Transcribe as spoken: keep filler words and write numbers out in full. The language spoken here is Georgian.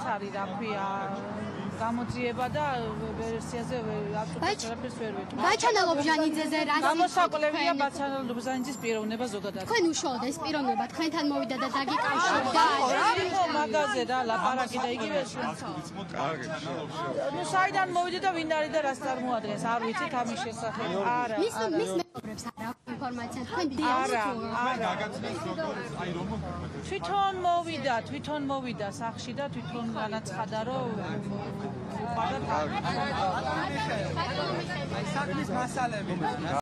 არის რა ქვია გამოძიება და ვერსიაზე აბსოლუტურად ვერ ვეთქვი. გაჩანალო ბჟანიძეზე რა გამოსაკვლევია ბაცანალ ბჟანიძის პიროვნება ზოგადად. თქვენ უშუალოდ ეს პიროვნება თქვენთან მოვიდა და დაგიკავშირდა. რა იყო მაგაზე რა ლაპარაკი და იგივე. ნუ საიდან მოვიდა და ვინ არის და რას წარმოადგენს არ ვიცით ამის შესახებ. არა. მის მის მეგობრებს არ აქვს ინფორმაცია თქვენ დიახ. არა. თვითონ მოვიდა, თვითონ მოვიდა სახში და თვითონ განაცხადა რომ საქმის მასალები